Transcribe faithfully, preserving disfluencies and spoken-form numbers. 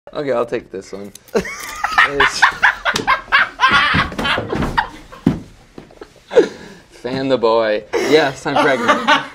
Okay, I'll take this one. Fan the boy. Yes, I'm pregnant.